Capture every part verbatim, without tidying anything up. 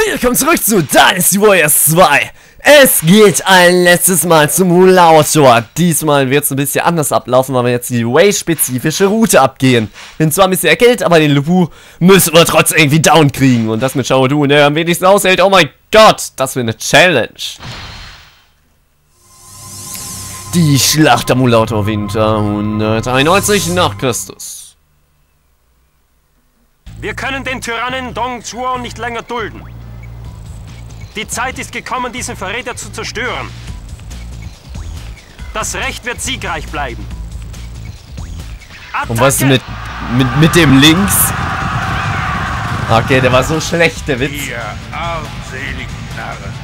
Willkommen zurück zu Dynasty Warriors zwei. Es geht ein letztes Mal zum Mulautor. Diesmal wird es ein bisschen anders ablaufen, weil wir jetzt die Way-spezifische Route abgehen. Bin zwar ein bisschen erkältet, aber den Lubu müssen wir trotzdem irgendwie down kriegen. Und das mit Xiaodun, der am wenigsten aushält. Oh mein Gott, das wird eine Challenge. Die Schlacht am Mulautor Winter hunderteinundneunzig nach Christus. Wir können den Tyrannen Dong Zhuo nicht länger dulden. Die Zeit ist gekommen, diesen Verräter zu zerstören. Das Recht wird siegreich bleiben. Attacke! Und was mit, mit, mit dem Links? Okay, der war so schlecht, der Witz. Ihr armseligen Narren.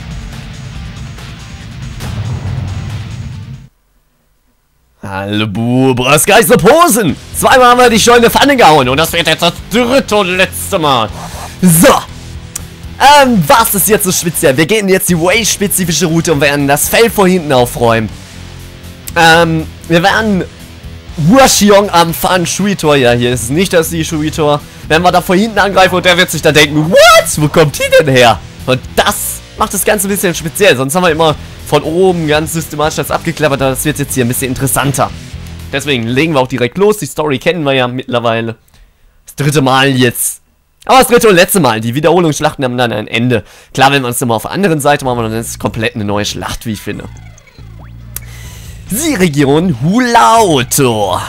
Hallo Bubras Geisterposen! Zweimal haben wir dich schon in die Pfanne gehauen und das wird jetzt das dritte und letzte Mal. So! Ähm, was ist jetzt so speziell? Wir gehen jetzt die Way-spezifische Route und werden das Feld vor hinten aufräumen. Ähm, wir werden Huaxiong am Fan Shui-Tor, ja, hier ist es nicht das die Shui-Tor, werden wir da vor hinten angreifen und der wird sich da denken, what? Wo kommt die denn her? Und das macht das Ganze ein bisschen speziell, sonst haben wir immer von oben ganz systematisch das abgeklappert, aber das wird jetzt hier ein bisschen interessanter. Deswegen legen wir auch direkt los, die Story kennen wir ja mittlerweile. Das dritte Mal jetzt. Aber das dritte und letzte Mal, die Wiederholungsschlachten haben dann ein Ende. Klar, wenn wir uns nochmal auf der anderen Seite machen, dann ist es komplett eine neue Schlacht, wie ich finde. Die Region Mulautor.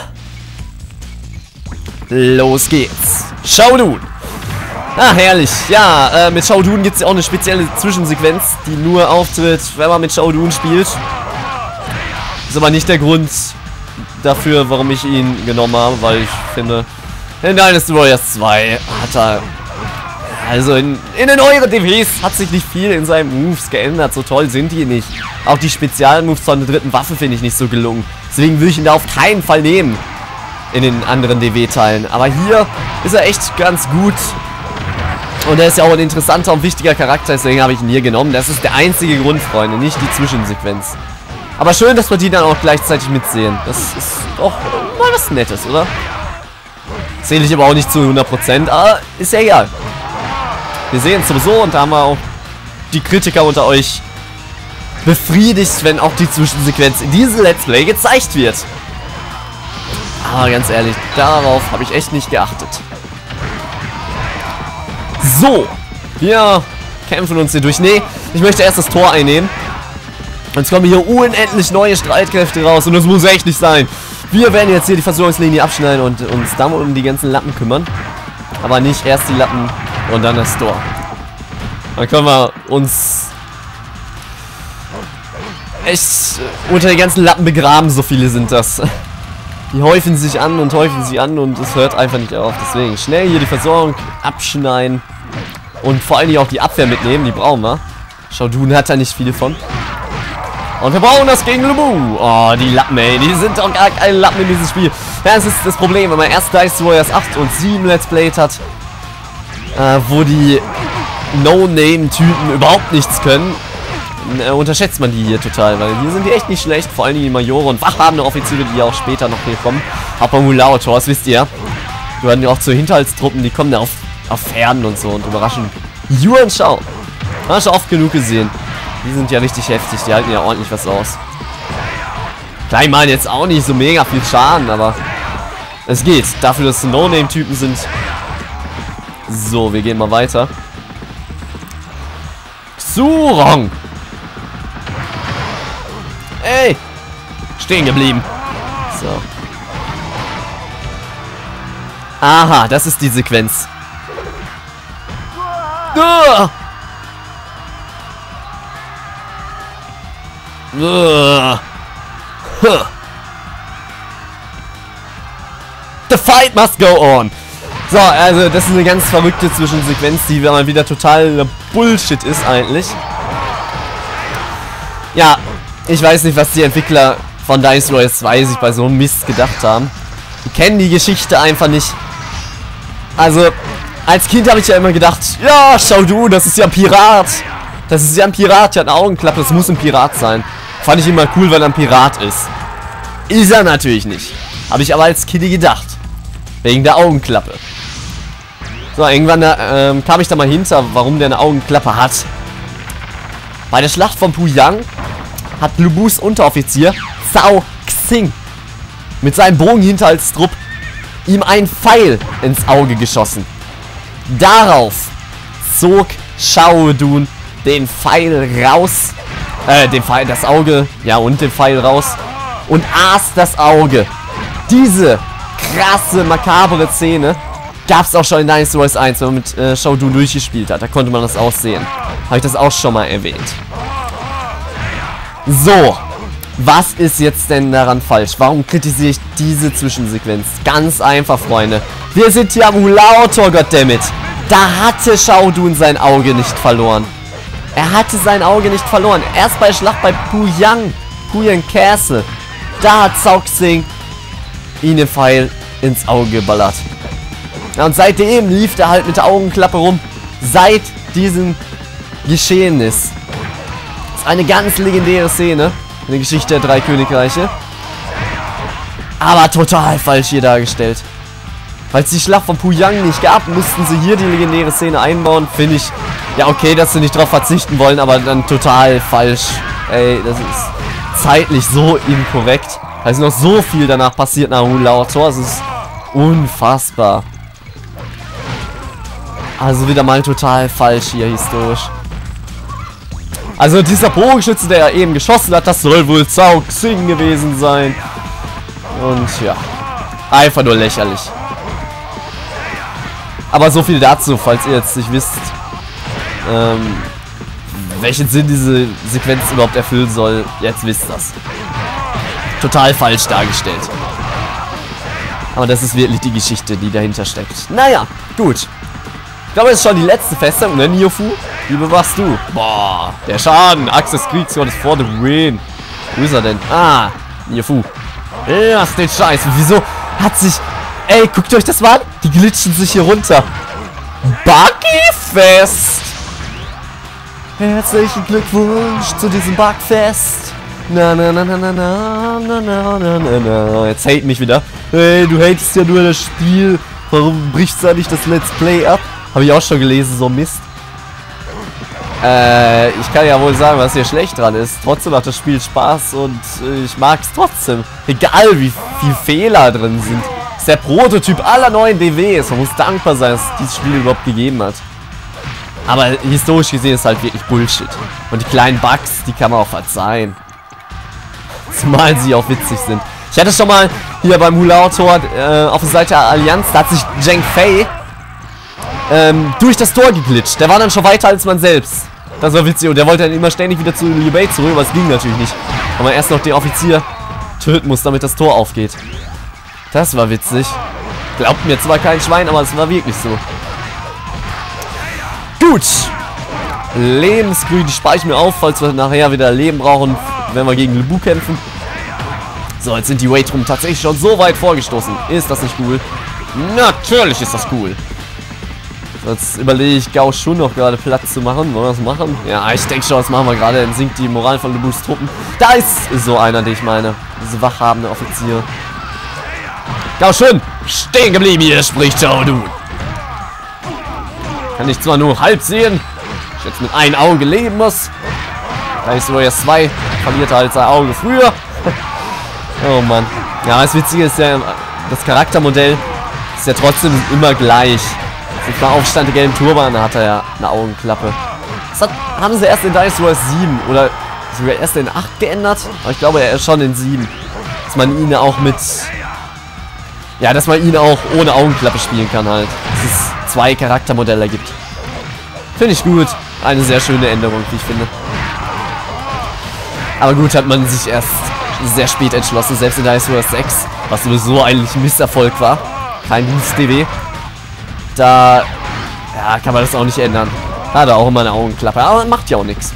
Los geht's. Xiaodun. Ah, herrlich. Ja, äh, mit Xiaodun gibt es ja auch eine spezielle Zwischensequenz, die nur auftritt, wenn man mit Xiaodun spielt. Ist aber nicht der Grund dafür, warum ich ihn genommen habe, weil ich finde, in Dynasty Warriors zwei hat er, also in, in den neueren D Ws hat sich nicht viel in seinen Moves geändert, so toll sind die nicht. Auch die Spezialmoves von der dritten Waffe finde ich nicht so gelungen. Deswegen will ich ihn da auf keinen Fall nehmen in den anderen D W-Teilen. Aber hier ist er echt ganz gut. Und er ist ja auch ein interessanter und wichtiger Charakter, deswegen habe ich ihn hier genommen. Das ist der einzige Grund, Freunde, nicht die Zwischensequenz. Aber schön, dass wir die dann auch gleichzeitig mitsehen. Das ist doch mal was Nettes, oder? Zähle ich aber auch nicht zu hundert Prozent, aber ist ja egal. Wir sehen es sowieso und da haben wir auch die Kritiker unter euch befriedigt, wenn auch die Zwischensequenz in diesem Let's Play gezeigt wird. Aber ganz ehrlich, darauf habe ich echt nicht geachtet. So, wir kämpfen uns hier durch. Nee, ich möchte erst das Tor einnehmen. Sonst kommen hier unendlich neue Streitkräfte raus und das muss echt nicht sein. Wir werden jetzt hier die Versorgungslinie abschneiden und uns dann um die ganzen Lappen kümmern. Aber nicht erst die Lappen und dann das Tor. Dann können wir uns echt unter den ganzen Lappen begraben, so viele sind das. Die häufen sich an und häufen sich an und es hört einfach nicht auf. Deswegen schnell hier die Versorgung abschneiden. Und vor allem auch die Abwehr mitnehmen, die brauchen wir. Xiaodun hat da nicht viele von. Und wir brauchen das gegen Lubu. Oh, die Lappen, ey. Die sind doch gar keine Lappen in diesem Spiel. Ja, das ist das Problem, wenn man erst Dynasty Warriors acht und sieben Let's Played hat, äh, wo die No-Name-Typen überhaupt nichts können, äh, unterschätzt man die hier total, weil hier sind die echt nicht schlecht. Vor allem die Majore und wachhabende Offiziere, die auch später noch hier kommen. Aber Mulautor, das wisst ihr. Gehören ja auch zu Hinterhaltstruppen, die kommen da auf, auf Pferden und so und überraschen Yuan Shao. Hast du oft genug gesehen. Die sind ja richtig heftig, die halten ja ordentlich was aus. Klar, ich meine jetzt auch nicht so mega viel Schaden, aber es geht. Dafür, dass es No-Name-Typen sind. So, wir gehen mal weiter. Xurong! Ey! Stehen geblieben. So. Aha, das ist die Sequenz. Uh! Uh. Huh. The fight must go on. So, also das ist eine ganz verrückte Zwischensequenz, die mal wieder total Bullshit ist eigentlich. Ja, ich weiß nicht, was die Entwickler von Dynasty Warriors zwei sich bei so einem Mist gedacht haben. Die kennen die Geschichte einfach nicht. Also, als Kind habe ich ja immer gedacht, ja, Xiaodun, das ist ja ein Pirat. Das ist ja ein Pirat, der hat eine Augenklappe, das muss ein Pirat sein. Fand ich immer cool, weil er ein Pirat ist. Ist er natürlich nicht. Habe ich aber als Kind gedacht. Wegen der Augenklappe. So, irgendwann ähm, kam ich da mal hinter, warum der eine Augenklappe hat. Bei der Schlacht von Puyang hat Lu Bus Unteroffizier Cao Xing mit seinem Bogenhinterhaltstrupp ihm einen Pfeil ins Auge geschossen. Darauf zog Xiahou Dun den Pfeil raus, äh, den Pfeil, das Auge, ja, und den Pfeil raus und aß das Auge. Diese krasse, makabere Szene gab es auch schon in Dynasty Warriors eins, wenn man mit äh, Xiahou Dun durchgespielt hat. Da konnte man das auch sehen. Habe ich das auch schon mal erwähnt. So. Was ist jetzt denn daran falsch? Warum kritisiere ich diese Zwischensequenz? Ganz einfach, Freunde. Wir sind hier am Hulao-Tor, goddammit. Da hatte Xiahou Dun sein Auge nicht verloren. Er hatte sein Auge nicht verloren. Erst bei Schlacht bei Puyang. Puyang Castle. Da hat Cao Xing ihn den Pfeil ins Auge geballert. Ja, und seitdem lief er halt mit der Augenklappe rum. Seit diesem Geschehnis. Das ist eine ganz legendäre Szene in der Geschichte der drei Königreiche. Aber total falsch hier dargestellt. Weil es die Schlacht von Puyang nicht gab, mussten sie hier die legendäre Szene einbauen. Finde ich, ja okay, dass sie nicht drauf verzichten wollen, aber dann total falsch. Ey, das ist zeitlich so inkorrekt. Da ist noch so viel danach passiert nach Hulao Tor. Es ist unfassbar. Also wieder mal total falsch hier historisch. Also dieser Bogenschütze, der eben geschossen hat, das soll wohl Cao Xing gewesen sein. Und ja, einfach nur lächerlich. Aber so viel dazu, falls ihr jetzt nicht wisst, ähm, welchen Sinn diese Sequenz überhaupt erfüllen soll. Jetzt wisst ihr das. Total falsch dargestellt. Aber das ist wirklich die Geschichte, die dahinter steckt. Naja, gut. Ich glaube, das ist schon die letzte Festung, ne, Niufu? Wie bewahrst du? Boah, der Schaden. Axt des Kriegsgottes for the win. Wo ist er denn? Ah, Niufu. Lass den Scheiß. Wieso hat sich... Ey, guckt euch das mal an. Die glitschen sich hier runter. Buggyfest. Herzlichen Glückwunsch zu diesem Bugfest. Na na na na na na na na na na na. Jetzt hate mich wieder. Hey, du hatest ja nur das Spiel. Warum brichst du da nicht das Let's Play ab? Habe ich auch schon gelesen, so Mist. Äh, ich kann ja wohl sagen, was hier schlecht dran ist. Trotzdem macht das Spiel Spaß und äh, ich mag es trotzdem. Egal, wie viel Fehler drin sind. Das ist der Prototyp aller neuen D Ws. Man muss dankbar sein, dass es dieses Spiel überhaupt gegeben hat. Aber historisch gesehen ist es halt wirklich Bullshit. Und die kleinen Bugs, die kann man auch verzeihen. Zumal sie auch witzig sind. Ich hatte schon mal hier beim Hulao Tor äh, auf der Seite der Allianz, da hat sich Zheng Fei ähm, durch das Tor geglitscht. Der war dann schon weiter als man selbst. Das war witzig. Und der wollte dann immer ständig wieder zu Liu Bei zurück, aber es ging natürlich nicht. Weil man erst noch den Offizier töten muss, damit das Tor aufgeht. Das war witzig. Glaubt mir zwar kein Schwein, aber es war wirklich so. Gut. Lebensgrün, die spare ich mir auf, falls wir nachher wieder Leben brauchen, wenn wir gegen Lu Bu kämpfen. So, jetzt sind die Wait-Rum tatsächlich schon so weit vorgestoßen. Ist das nicht cool? Natürlich ist das cool. Jetzt überlege ich Gao Shun noch gerade Platz zu machen. Wollen wir das machen? Ja, ich denke schon, das machen wir gerade. Dann sinkt die Moral von Lu Bus Truppen. Da ist so einer, den ich meine. Diese wachhabende Offizier. Gao Shun! Stehen geblieben hier, spricht Xiahou Dun. Kann ich zwar nur halb sehen. Ich jetzt mit einem Auge leben muss. Da ist so erst zwei. Verliert halt sein Auge früher. Oh Mann. Ja, das Witzige ist ja, das Charaktermodell ist ja trotzdem immer gleich. Jetzt mal Aufstand der gelben Turban, da hat er ja eine Augenklappe. Das hat, haben sie erst in Dynasty Warriors sieben oder sogar erst in acht geändert. Aber ich glaube, er ist schon in sieben. Dass man ihn auch mit... Ja, dass man ihn auch ohne Augenklappe spielen kann halt. Dass es zwei Charaktermodelle gibt. Finde ich gut. Eine sehr schöne Änderung, wie ich finde. Aber gut, hat man sich erst sehr spät entschlossen, selbst in Dynasty Warriors sechs, was sowieso eigentlich ein Misserfolg war. Kein gutes D W. Da ja, kann man das auch nicht ändern. Hat er auch immer eine Augenklappe, aber macht ja auch nichts.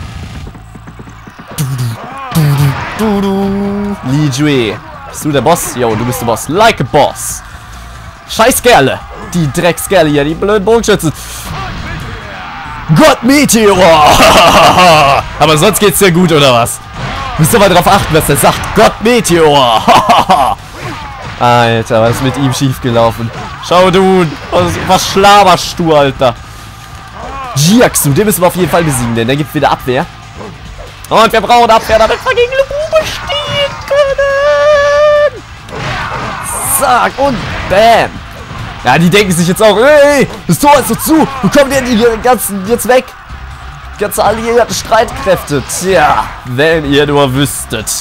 Li Jue. Bist du der Boss? Jo, du bist der Boss. Like a Boss. Scheiß Gerle. Die Drecksgerle hier, die blöden Bogenschützen. Gott Meteor. Aber sonst geht's dir gut, oder was? Müsst ihr mal drauf achten, was er sagt. Gott Meteor. Alter, was ist mit ihm schiefgelaufen? Schau du, was, was schlaberst du, Alter? Jiaxu, den müssen wir auf jeden Fall besiegen, denn der gibt wieder Abwehr. Und wir brauchen Abwehr, damit wir gegen Lubu bestehen können. Zack, und bam. Ja, die denken sich jetzt auch, ey, das Tor ist so zu. Wo kommen denn die ganzen jetzt weg? Die ganzen alliierten Streitkräfte. Tja, wenn ihr nur wüsstet.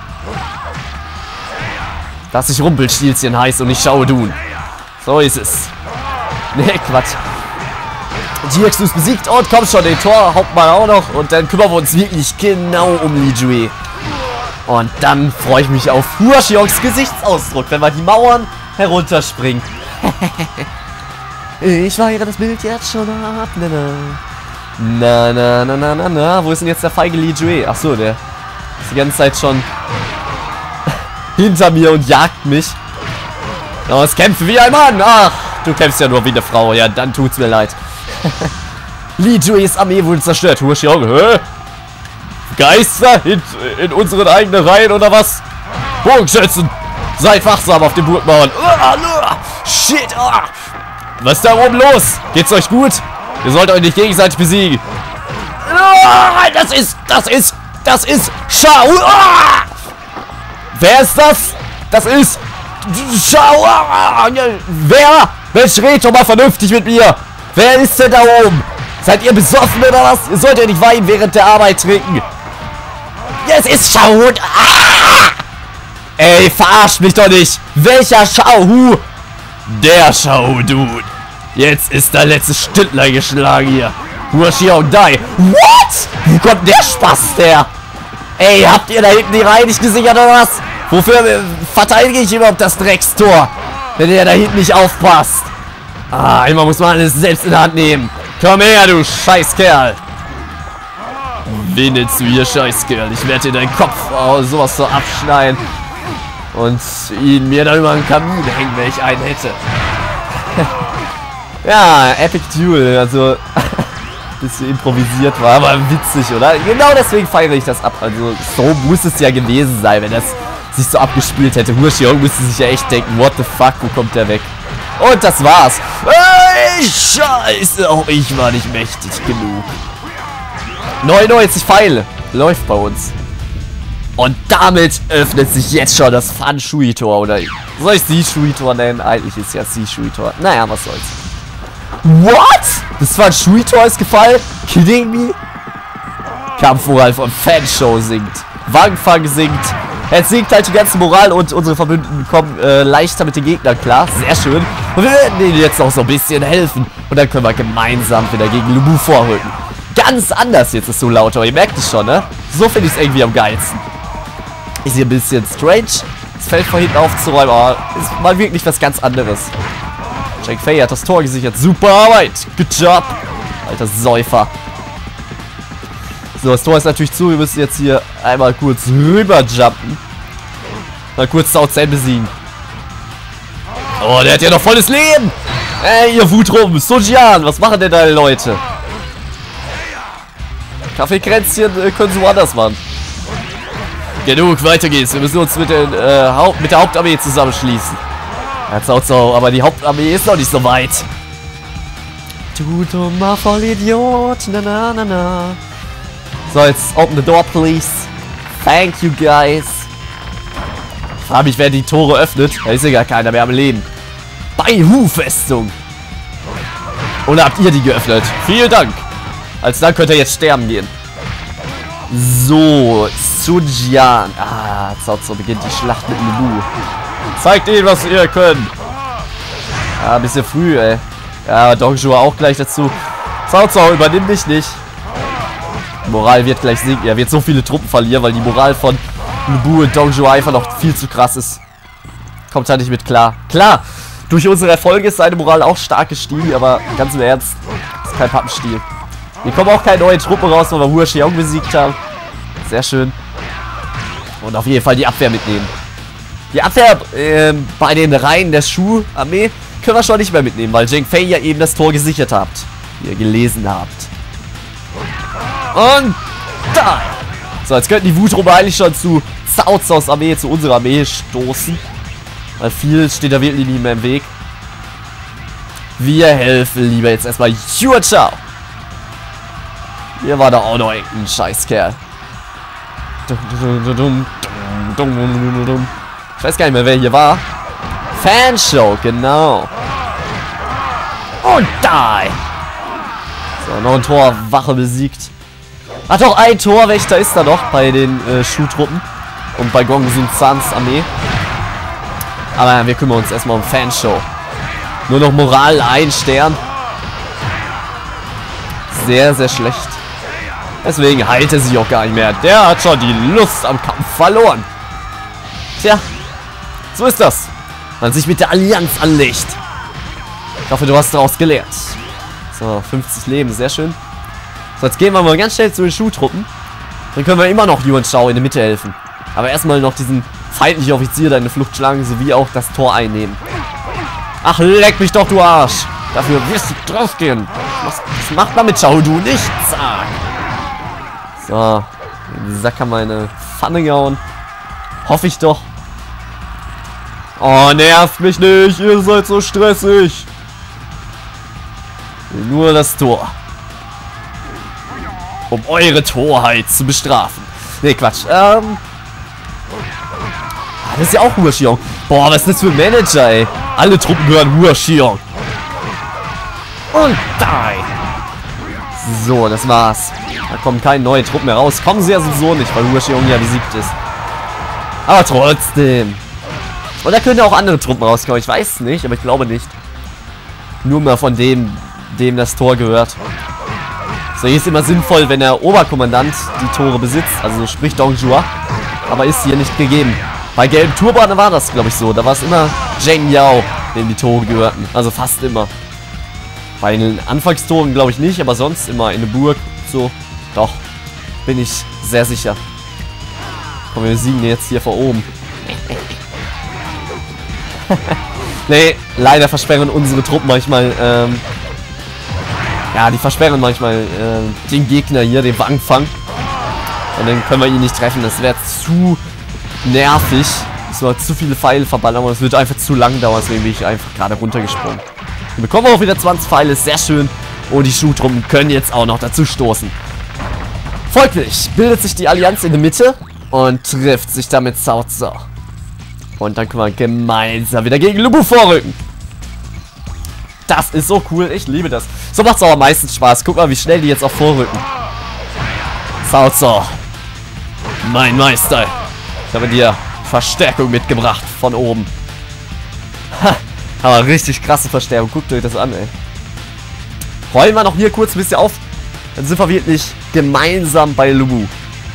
Dass ich Rumpelstilzchen heiße und nicht Schaudun. So ist es. Nee, Quatsch. Jiaxu ist besiegt und komm schon, den Tor haut mal auch noch. Und dann kümmern wir uns wirklich genau um Li Jue. Und dann freue ich mich auf Hua Xiongs Gesichtsausdruck, wenn wir die Mauern herunterspringen. Ich weire das Bild jetzt schon ab. Na, na, na, na, na, na, na. Wo ist denn jetzt der feige Li Jue? Achso, der ist die ganze Zeit schon hinter mir und jagt mich. Oh, es kämpfe wie ein Mann. Ach, du kämpfst ja nur wie eine Frau. Ja, dann tut's mir leid. Li Jues Armee wurde zerstört. Hua Xiong, hä? Geister in, in unseren eigenen Reihen oder was? Bogenschützen! Seid wachsam auf den Burgmauern. Shit! Was ist da oben los? Geht's euch gut? Ihr sollt euch nicht gegenseitig besiegen. Das ist, das ist, das ist Shao. Wer ist das? Das ist Shao. Wer? Mensch, red doch mal vernünftig mit mir. Wer ist denn da oben? Seid ihr besoffen oder was? Ihr sollt ja nicht weinen während der Arbeit trinken. Es ist Shao. Ah! Ey, verarscht mich doch nicht. Welcher Shao? Der Shao, Dude. Jetzt ist der letzte Stündler geschlagen hier. Hua Xiong Dai. What? Wo kommt der Spaß her? Ey, habt ihr da hinten die Reihe nicht gesichert oder was? Wofür äh, verteidige ich überhaupt das Dreckstor? Wenn ihr da hinten nicht aufpasst. Ah, einmal muss man alles selbst in der Hand nehmen. Komm her, du Scheißkerl. Wen zu ihr, Scheißkerl? Ich werde dir deinen Kopf oh, sowas so abschneiden. Und ihn mir dann über den Kamin hängen, wenn ich einen hätte. Ja, Epic Duel, also bisschen improvisiert war, aber witzig, oder? Genau deswegen feiere ich das ab. Also so muss es ja gewesen sein, wenn das sich so abgespielt hätte. Hua Xiong müsste sich ja echt denken, what the fuck, wo kommt der weg? Und das war's. Ey, Scheiße, auch ich war nicht mächtig genug. neunundneunzig Pfeile. Läuft bei uns. Und damit öffnet sich jetzt schon das Fan Shui Tor. Oder soll ich Sie Shui Tor nennen? Eigentlich ist ja Sie Shui Tor. Naja, was soll's. What? Das Fan Shui Tor ist gefallen? Kidding me? Kampfmoral von Fanshow sinkt. Wangfang sinkt. Jetzt sinkt halt die ganze Moral und unsere Verbündeten kommen äh, leichter mit den Gegnern klar. Sehr schön. Und wir werden ihnen jetzt noch so ein bisschen helfen. Und dann können wir gemeinsam wieder gegen Lubu vorrücken. Ganz anders jetzt ist so lauter. Ihr merkt es schon, ne? So finde ich es irgendwie am geilsten. Ist hier ein bisschen strange. Das Feld von hinten aufzuräumen, aber ist mal wirklich was ganz anderes. Zheng Fei hat das Tor gesichert. Super Arbeit. Good job. Alter Säufer. So, das Tor ist natürlich zu. Wir müssen jetzt hier einmal kurz rüberjumpen. Mal kurz Cao Zhen besiegen. Oh, der hat ja noch volles Leben. Ey, ihr Wutrum. Sojian, was machen denn deine Leute? Kaffeekränzchen äh, können sie woanders machen. Genug, weiter geht's. Wir müssen uns mit, den, äh, Haupt, mit der Hauptarmee zusammenschließen. Ja, Cao Cao, aber die Hauptarmee ist noch nicht so weit. Du dummer Vollidiot. Na, na, na, na. So, jetzt open the door, please. Thank you, guys. Ich frage mich, wer die Tore öffnet. Da ist ja gar keiner mehr am Leben. Bei Hu-Festung. Oder habt ihr die geöffnet? Vielen Dank. Als dann könnt ihr jetzt sterben gehen. So, Sujian. Ah, Cao Cao beginnt die Schlacht mit Lubu. Zeigt ihnen, was ihr könnt. Ah, ein bisschen früh, ey. Ja, Dongzhuo auch gleich dazu. Cao Cao, übernimm dich nicht. Die Moral wird gleich sinken. Er wird so viele Truppen verlieren, weil die Moral von Lubu und Dongzhuo einfach noch viel zu krass ist. Kommt halt nicht mit klar. Klar, durch unsere Erfolge ist seine Moral auch stark gestiegen, aber ganz im Ernst, ist kein Pappenstiel. Hier kommen auch keine neuen Truppen raus, weil wir Hua Xiong besiegt haben. Sehr schön. Und auf jeden Fall die Abwehr mitnehmen. Die Abwehr äh, bei den Reihen der Shu-Armee können wir schon nicht mehr mitnehmen, weil Zheng Fei ja eben das Tor gesichert habt. Wie ihr gelesen habt. Und da! So, jetzt könnten die Wutruppe eigentlich schon zu Cao Caos Armee, zu unserer Armee stoßen. Weil viel steht da wirklich nicht mehr im Weg. Wir helfen lieber jetzt erstmal Yuan Shao. Hier war da auch noch irgendein Scheißkerl. Ich weiß gar nicht mehr, wer hier war. Fanshow, genau. Und die. So, noch ein Torwache besiegt. Ach doch, ein Torwächter ist da noch bei den äh, Schuhtruppen. Und bei Gong Sun Sans Armee. Aber wir kümmern uns erstmal um Fanshow. Nur noch Moral, ein Stern. Sehr, sehr schlecht. Deswegen heilt er sich auch gar nicht mehr. Der hat schon die Lust am Kampf verloren. Tja, so ist das. Man sich mit der Allianz anlegt. Ich hoffe, du hast daraus gelernt. So, fünfzig Leben, sehr schön. So, jetzt gehen wir mal ganz schnell zu den Schuhtruppen. Dann können wir immer noch Yuan Shao in der Mitte helfen. Aber erstmal noch diesen feindlichen Offizier da in der Flucht schlagen, sowie auch das Tor einnehmen. Ach, leck mich doch, du Arsch. Dafür wirst du draufgehen. Was, was macht man mit Shao Du? Nichts. Ah. So, den Sack haben wir eine Pfanne gehauen. Hoffe ich doch. Oh, nervt mich nicht. Ihr seid so stressig. Nur das Tor. Um eure Torheit zu bestrafen. Ne, Quatsch. Ähm. Ah, das ist ja auch Hua Xiong. Boah, was ist das für ein Manager, ey. Alle Truppen gehören Hua Xiong. Und die. So, das war's. Da kommen keine neuen Truppen mehr raus. Kommen sie ja sowieso nicht, weil Hua Xiong ja besiegt ist. Aber trotzdem. Und da können ja auch andere Truppen rauskommen. Ich weiß nicht, aber ich glaube nicht. Nur mal von dem, dem das Tor gehört. So, hier ist immer sinnvoll, wenn der Oberkommandant die Tore besitzt. Also sprich Dong Zhuo. Aber ist hier nicht gegeben. Bei gelben Turban war das, glaube ich, so. Da war es immer Zheng Yao, dem die Tore gehörten. Also fast immer. Bei den Anfangstoren glaube ich nicht, aber sonst immer in der Burg. So, doch. Bin ich sehr sicher. Komm, wir siegen jetzt hier vor oben. Nee, leider versperren unsere Truppen manchmal, ähm, ja, die versperren manchmal äh, den Gegner hier, den Wangfang. Und dann können wir ihn nicht treffen. Das wäre zu nervig. Es wird zu viele Pfeile verballern und es wird einfach zu lang dauern. Deswegen bin ich einfach gerade runtergesprungen. Wir bekommen auch wieder zwanzig Pfeile, sehr schön. Und die Schuhtruppen können jetzt auch noch dazu stoßen. Folglich bildet sich die Allianz in der Mitte und trifft sich damit Cao Cao. Und dann können wir gemeinsam wieder gegen Lu Bu vorrücken. Das ist so cool, ich liebe das. So macht es auch am meisten Spaß. Guck mal, wie schnell die jetzt auch vorrücken. Cao Cao, mein Meister. Ich habe dir Verstärkung mitgebracht von oben. Ha, aber richtig krasse Verstärkung. Guckt euch das an, ey. Rollen wir noch hier kurz ein bisschen auf. Dann sind wir wirklich gemeinsam bei Lu Bu.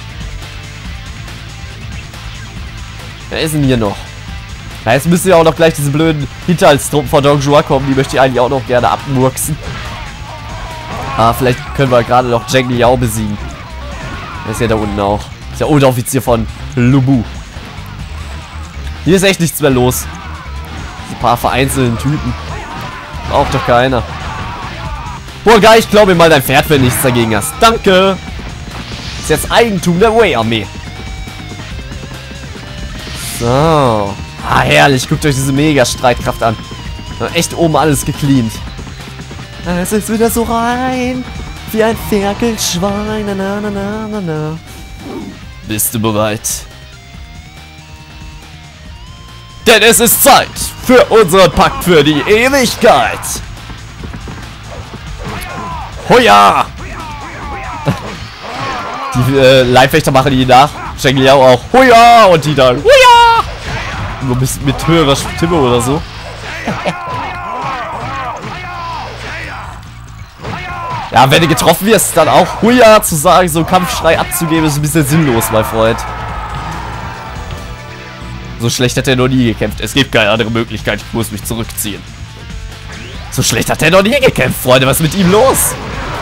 Wer ist denn hier noch? Ja, jetzt müssen ja auch noch gleich diese blöden Hinterhaltstruppen von Dong Zhuo kommen. Die möchte ich eigentlich auch noch gerne abmurksen. Ah, vielleicht können wir gerade noch Zheng Liao besiegen. Der ist ja da unten auch. Ist der Unteroffizier von Lu Bu. Hier ist echt nichts mehr los. Ein paar vereinzelten Typen. Braucht doch keiner. Boah, geil, ich glaube mal dein Pferd, wenn nichts dagegen hast. Danke. Ist jetzt Eigentum der Wei-Armee. So. Ah, herrlich. Guckt euch diese Mega-Streitkraft an. Echt oben alles gecleant. Es ist wieder so rein. Wie ein Ferkelschwein. Na, na, na, na, na, na. Bist du bereit? Denn es ist Zeit für unseren Pakt für die Ewigkeit. Hoja! Die äh, Leibwächter machen die nach. Zheng Liao auch. Hoja! Und die dann. Hoja! Nur ein bisschen mit höherer Stimme oder so. Ja, wenn du getroffen wirst, dann auch Huja zu sagen, so einen Kampfschrei abzugeben, ist ein bisschen sinnlos, mein Freund. So schlecht hat er noch nie gekämpft. Es gibt keine andere Möglichkeit, ich muss mich zurückziehen. So schlecht hat er noch nie gekämpft, Freunde. Was ist mit ihm los?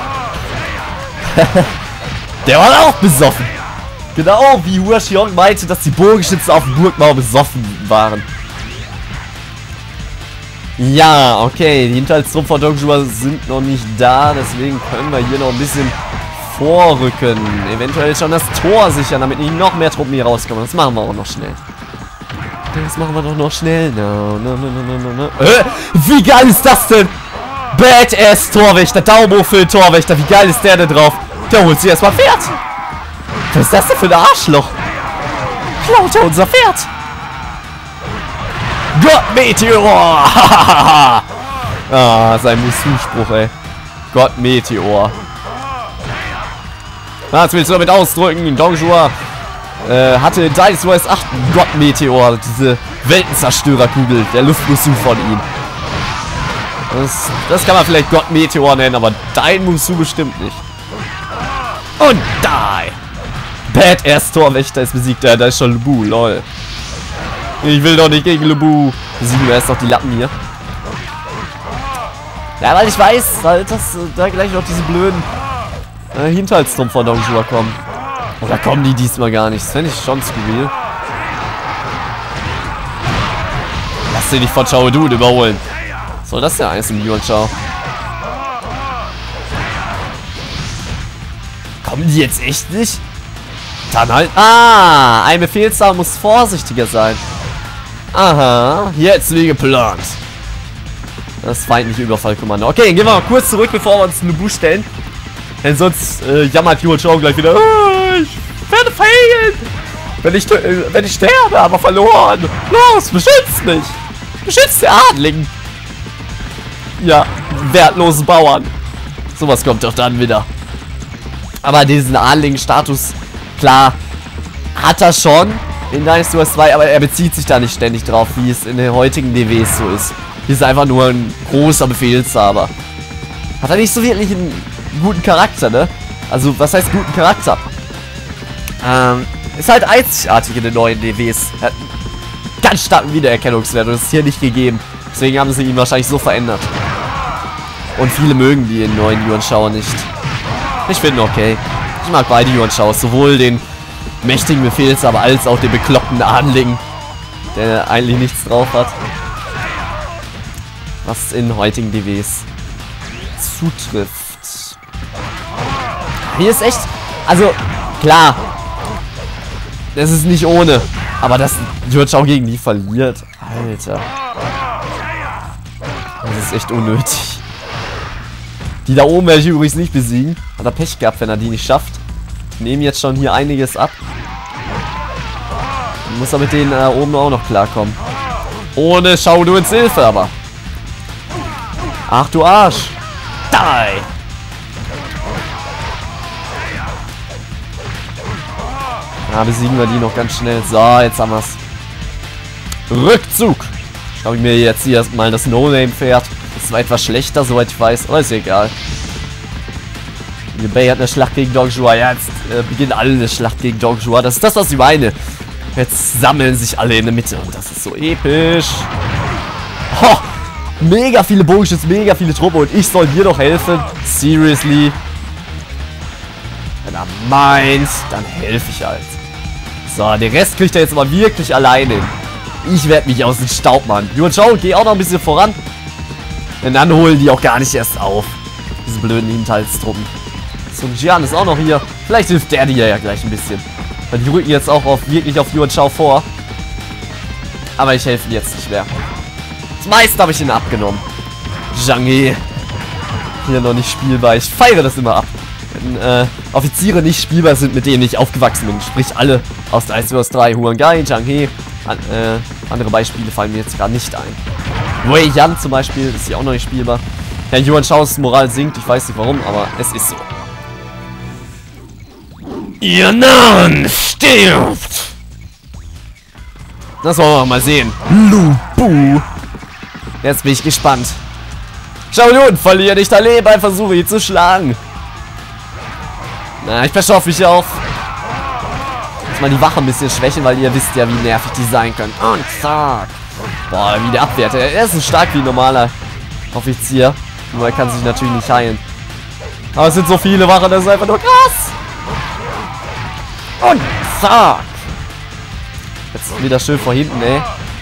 Der war auch besoffen. Genau wie Hua Xiong meinte, dass die Bogenschützen auf dem Burgmauer besoffen waren. Ja, okay. Die Hinterhaltstruppen von Dong Zhuo sind noch nicht da. Deswegen können wir hier noch ein bisschen vorrücken. Eventuell schon das Tor sichern, damit nicht noch mehr Truppen hier rauskommen. Das machen wir auch noch schnell. Das machen wir doch noch schnell. No, no, no, no, no, no. Äh, wie geil ist das denn? Badass Torwächter. Daumen hoch für den Torwächter. Wie geil ist der denn drauf? Der holt sich erstmal Pferd. Was ist das denn für ein Arschloch? Klaut er unser Pferd. Gott Meteor. Ah, sein Musu-Spruch, ey. Gott Meteor. Was willst du damit ausdrücken? Dongjua äh, hatte in Dynasty Warriors acht einen Gott Meteor. Diese Weltenzerstörerkugel. Der Luftmusu von ihm. Das, das kann man vielleicht Gott Meteor nennen, aber dein Musu bestimmt nicht. Und die! Badass Torwächter ist besiegt. Ja, da ist schon Lubu, lol. Ich will doch nicht gegen Lubu. Besiegen wir erst noch die Lappen hier. Ja, weil ich weiß, halt, dass äh, da gleich noch diese blöden äh, Hinterhaltstrumpf von Dongjua kommen. Oder kommen die diesmal gar nicht? Das fände ich schon skurril. Lass dich nicht von Chao Dun überholen. Soll das ja eins im Yuan Shao? Kommen die jetzt echt nicht? Dann halt. Ah, ein Befehlshaber muss vorsichtiger sein. Aha, jetzt wie geplant. Das feindliche Überfallkommando. Okay, gehen wir mal kurz zurück, bevor wir uns Lubu stellen. Denn sonst äh, jammert Yuan Shao gleich wieder. Oh, ich werde fehlen. Wenn ich, äh, wenn ich sterbe, aber verloren. Los, beschützt mich. Beschützt der Adligen. Ja, wertlosen Bauern. Sowas kommt doch dann wieder. Aber diesen Adligen-Status, klar, hat er schon in Dynasty Warriors zwei, aber er bezieht sich da nicht ständig drauf, wie es in den heutigen D Ws so ist. Hier ist einfach nur ein großer Befehlshaber. Hat er nicht so wirklich einen guten Charakter, ne? Also, was heißt guten Charakter? Ähm, ist halt einzigartig in den neuen D Ws. Er hat einen ganz starken Wiedererkennungswert und das ist hier nicht gegeben. Deswegen haben sie ihn wahrscheinlich so verändert. Und viele mögen die in neuen Yuan Shao nicht. Ich finde okay. Ich mag beide Yuan Shaos. Sowohl den mächtigen Befehlshaber als auch den bekloppten Adligen, der eigentlich nichts drauf hat. Was in heutigen D Ws zutrifft. Hier ist echt... Also, klar. Das ist nicht ohne. Aber dass Yuan Shao gegen die verliert. Alter. Das ist echt unnötig. Die da oben werde ich übrigens nicht besiegen. Hat er Pech gehabt, wenn er die nicht schafft. Ich nehme jetzt schon hier einiges ab. Muss er mit denen äh, oben auch noch klarkommen. Ohne Chao Duns Hilfe aber. Ach du Arsch. Die. Ja, besiegen wir die noch ganz schnell. So, jetzt haben wir es. Rückzug. Schau ich mir jetzt hier erstmal das No-Name-Pferd. Das war etwas schlechter, soweit ich weiß. Aber ist egal. Liu Bei hat eine Schlacht gegen Dongjua. Ja, jetzt äh, beginnt alle eine Schlacht gegen Dongjua. Das ist das, was ich meine. Jetzt sammeln sich alle in der Mitte. Und das ist so episch. Ho, mega viele Bogenschütze, mega viele Truppe. Und ich soll hier doch helfen. Seriously. Wenn er meint, dann helfe ich halt. So, den Rest kriegt er jetzt mal wirklich alleine hin. Ich werde mich aus dem Staub machen. Yuan Shao, geh auch noch ein bisschen voran. Denn dann holen die auch gar nicht erst auf. Diese blöden Hinterhaltstruppen. Sun Jian ist auch noch hier. Vielleicht hilft der dir ja gleich ein bisschen. Weil die rücken jetzt auch auf, wirklich auf Yuan Shao vor. Aber ich helfe jetzt nicht mehr. Das meiste habe ich ihnen abgenommen. Zhang He. Hier noch nicht spielbar. Ich feiere das immer ab. Wenn äh, Offiziere nicht spielbar sind, mit denen ich aufgewachsen bin. Sprich alle aus Dynasty Warriors drei. Huang Gai, Zhang He. An, äh, andere Beispiele fallen mir jetzt gerade nicht ein. Wei Yan zum Beispiel ist hier auch noch nicht spielbar. Ja, Yuan Shaos Moral sinkt, ich weiß nicht warum, aber es ist so. Ihr Narren stirbt! Das wollen wir mal sehen. Lubu! Jetzt bin ich gespannt. Chao Dun, verliere nicht dein Leben beim Versuch, ihn zu schlagen. Na, ich verschaffe mich auf. Jetzt mal die Wache ein bisschen schwächen, weil ihr wisst ja, wie nervig die sein können. Und zack. Boah, wie der abwehrt. Er ist so stark wie ein normaler Offizier. Nur er kann sich natürlich nicht heilen. Aber es sind so viele Wachen, das ist einfach nur krass. Und zack. Jetzt wieder schön vor hinten, ey.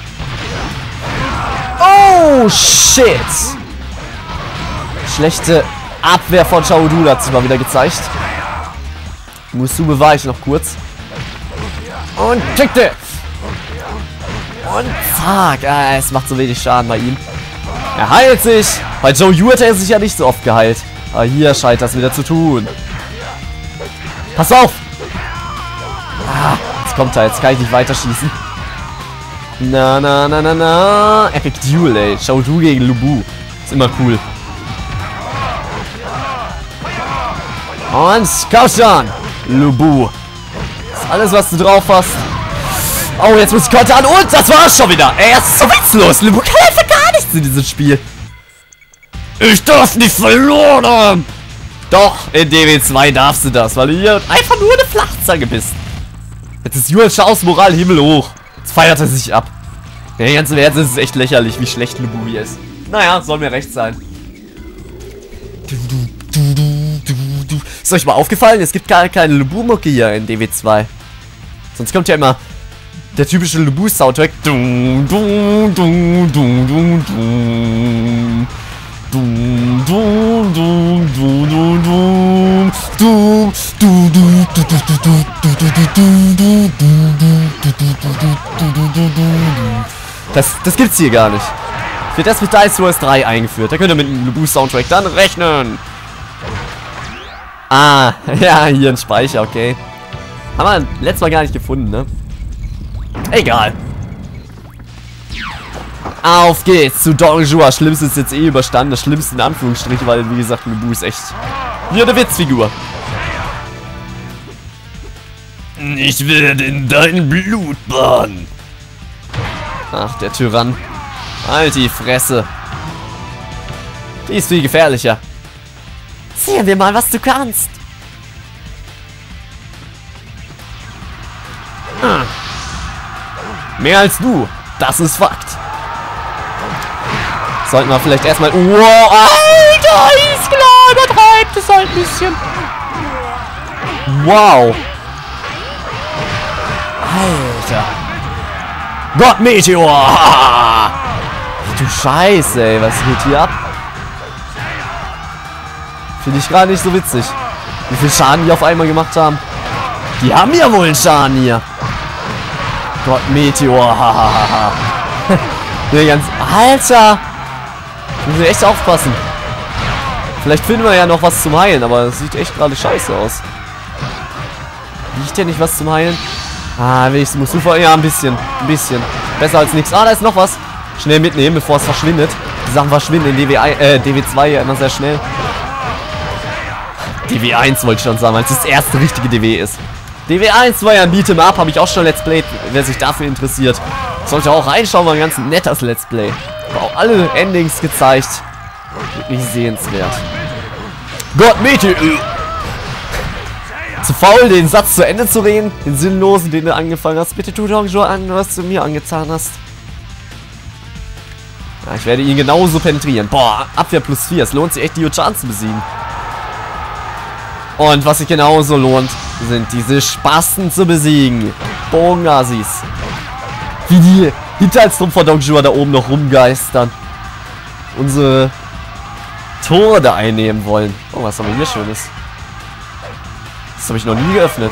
Oh, shit. Schlechte Abwehr von Chao Dun hat sich mal wieder gezeigt. Musu bewahre ich noch kurz. Und kickte. Und zack. Ah, es macht so wenig Schaden bei ihm. Er heilt sich. Bei Zhou Yu hat er sich ja nicht so oft geheilt. Aber hier scheint das wieder zu tun. Pass auf! Ah, jetzt kommt er. Jetzt kann ich nicht weiter schießen. Na, na, na, na, na. Epic Duel, ey. Zhou Yu gegen Lu Bu. Ist immer cool. Und komm schon, Lu Bu. Das ist alles, was du drauf hast. Oh, jetzt muss ich kontern. Und das war's schon wieder. Ey, das ist so witzlos. Lu Bu kann einfach gar nichts in diesem Spiel. Ich darf nicht verloren haben. Doch, in D W zwei darfst du das, weil du hier einfach nur eine Flachzange bist. Jetzt ist Yuan Shaos Moral himmelhoch. Jetzt feiert er sich ab. Ja, ganz im Ernst, es ist echt lächerlich, wie schlecht Lu Bu hier ist. Naja, soll mir recht sein. Ist euch mal aufgefallen? Es gibt gar keine Lu Bu-Mucke hier in D W zwei. Sonst kommt ja immer der typische Lu Bu-Soundtrack. Das, das gibt's hier gar nicht. Wird das mit Dice Wars drei eingeführt. Da könnt ihr mit dem Lu Bu-Soundtrack dann rechnen. Ah, ja, hier ein Speicher, okay. Haben wir letztes Mal gar nicht gefunden, ne? Egal. Auf geht's zu Dongjua. Schlimmste ist jetzt eh überstanden. Das Schlimmste in Anführungsstrichen, weil, wie gesagt, Lu Bu ist echt wie eine Witzfigur. Ich werde in dein Blut baden. Ach, der Tyrann. Halt die Fresse. Die ist viel gefährlicher. Sehen wir mal, was du kannst. Hm. Mehr als du. Das ist Fakt. Sollten wir vielleicht erstmal... Wow, Alter, ist klar, übertreibt es halt ein bisschen. Wow. Alter. Gott Meteor. Ach, du Scheiße, ey. Was geht hier ab? Finde ich gerade nicht so witzig. Wie viel Schaden die auf einmal gemacht haben. Die haben ja wohl einen Schaden hier. Gott Meteor. Hahaha. Nee, ganz... Alter. Müssen wir echt aufpassen. Vielleicht finden wir ja noch was zum Heilen, aber es sieht echt gerade scheiße aus. Liegt ja nicht was zum Heilen? Ah, wenigstens musst du vor... Ja, ein bisschen. Ein bisschen. Besser als nichts. Ah, da ist noch was. Schnell mitnehmen, bevor es verschwindet. Die Sachen verschwinden in D W, äh, D W zwei ja immer sehr schnell. D W eins wollte ich schon sagen, weil es das erste richtige D W ist. D W eins war ja ein Beat'em Up, habe ich auch schon Let's Play, wer sich dafür interessiert. Sollte auch reinschauen, war ein ganz nettes Let's Play. War auch alle Endings gezeigt. Wirklich sehenswert. Gott, Meteor! Zu faul, den Satz zu Ende zu reden, den sinnlosen, den du angefangen hast. Bitte tu Dongjua an, was du mir angetan hast. Ja, ich werde ihn genauso penetrieren. Boah, Abwehr plus vier. Es lohnt sich echt, Liu-Chan zu besiegen. Und was sich genauso lohnt, sind diese Spasten zu besiegen. Bogenassis. Wie die Hinterhaltstruppen von Dongjua da oben noch rumgeistern. Unsere Tore da einnehmen wollen. Oh, was haben wir hier Schönes? Das habe ich noch nie geöffnet.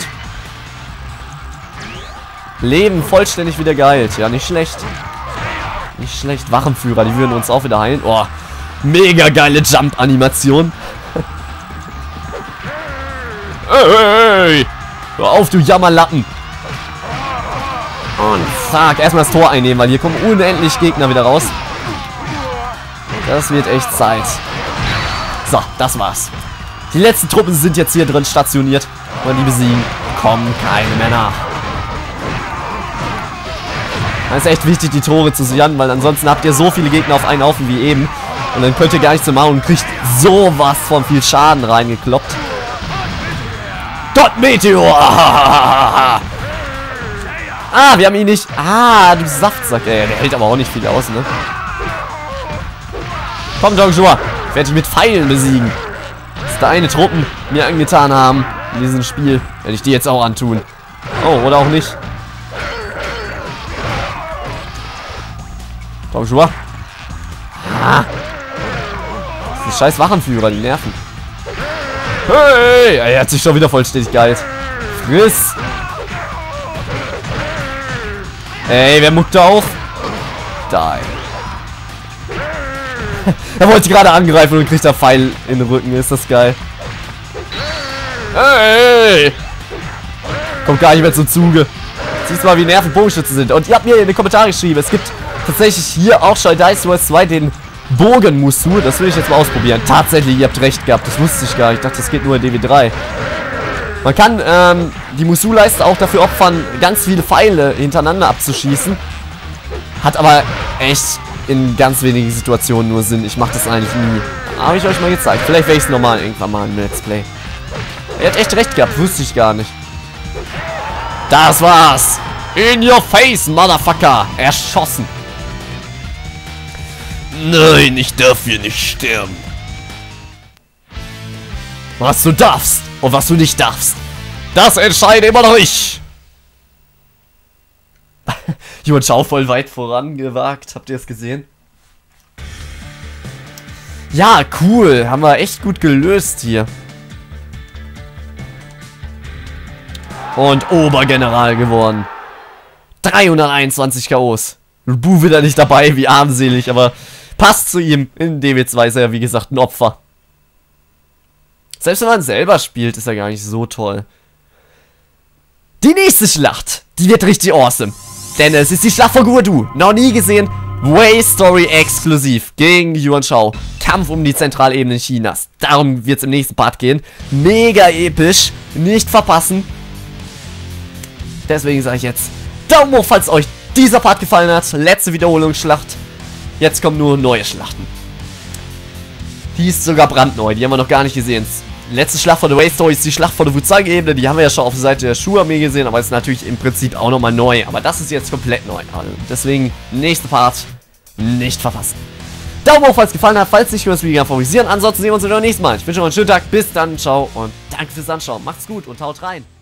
Leben vollständig wieder geheilt. Ja, nicht schlecht. Nicht schlecht. Wachenführer, die würden uns auch wieder heilen. Oh, mega geile Jump-Animation. Hey! Hör auf, du Jammerlappen! Und zack, erstmal das Tor einnehmen, weil hier kommen unendlich Gegner wieder raus. Das wird echt Zeit. So, das war's. Die letzten Truppen sind jetzt hier drin stationiert. Und die besiegen, kommen keine mehr nach. Es ist echt wichtig, die Tore zu sichern, weil ansonsten habt ihr so viele Gegner auf einen Haufen wie eben. Und dann könnt ihr gar nichts mehr machen und kriegt sowas von viel Schaden reingekloppt. Gott, Meteor! Ah, wir haben ihn nicht... Ah, du Saftsack, ey. Der hält aber auch nicht viel aus, ne? Komm, Dongjua. Ich werde dich mit Pfeilen besiegen. Was deine Truppen mir angetan haben in diesem Spiel, werde ich die jetzt auch antun. Oh, oder auch nicht. Dongjua. Ah. Das ist scheiß Wachenführer, die nerven. Hey! Er hat sich schon wieder vollständig geheilt. Friss! Ey, wer muckt da auf? Die. Er wollte gerade angreifen und kriegt der Pfeil in den Rücken. Ist das geil. Hey! Kommt gar nicht mehr zum Zuge. Siehst du mal, wie nervig Bogenschützen sind. Und ihr habt mir in die Kommentare geschrieben, es gibt tatsächlich hier auch schon Dynasty Warriors zwei den Bogen-Musu. Das will ich jetzt mal ausprobieren. Tatsächlich, ihr habt recht gehabt. Das wusste ich gar nicht. Ich dachte, das geht nur in D W drei. Man kann ähm, die Musu-Leiste auch dafür opfern, ganz viele Pfeile hintereinander abzuschießen. Hat aber echt in ganz wenigen Situationen nur Sinn. Ich mache das eigentlich nie. Habe ich euch mal gezeigt. Vielleicht werde ich es nochmal irgendwann mal im Let's Play. Er hat echt recht gehabt. Wusste ich gar nicht. Das war's. In your face, Motherfucker. Erschossen. Nein, ich darf hier nicht sterben. Was du darfst und was du nicht darfst, das entscheide immer noch ich. Yuan Shao voll weit vorangewagt. Habt ihr es gesehen? Ja, cool. Haben wir echt gut gelöst hier. Und Obergeneral geworden. dreihunderteinundzwanzig K Os. Bu wieder nicht dabei, wie armselig, aber passt zu ihm. In D W zwei ist er ja, wie gesagt, ein Opfer. Selbst wenn man selber spielt, ist er gar nicht so toll. Die nächste Schlacht, die wird richtig awesome. Denn es ist die Schlacht von Guodu. Noch nie gesehen. Way Story exklusiv gegen Yuan Shao. Kampf um die Zentralebene Chinas. Darum wird es im nächsten Part gehen. Mega episch. Nicht verpassen. Deswegen sage ich jetzt Daumen hoch, falls euch dieser Part gefallen hat. Letzte Wiederholungsschlacht. Jetzt kommen nur neue Schlachten. Die ist sogar brandneu. Die haben wir noch gar nicht gesehen. Letzte Schlacht von der Way Story ist die Schlacht von der Wuzang-Ebene. Die haben wir ja schon auf der Seite der Shu-Armee gesehen. Aber ist natürlich im Prinzip auch nochmal neu. Aber das ist jetzt komplett neu. Also deswegen, nächster Part nicht verpassen. Daumen hoch, falls es gefallen hat. Falls nicht, können wir das Video gerne favorisieren. Ansonsten sehen wir uns wieder beim nächsten Mal. Ich wünsche euch einen schönen Tag. Bis dann. Ciao und danke fürs Anschauen. Macht's gut und haut rein.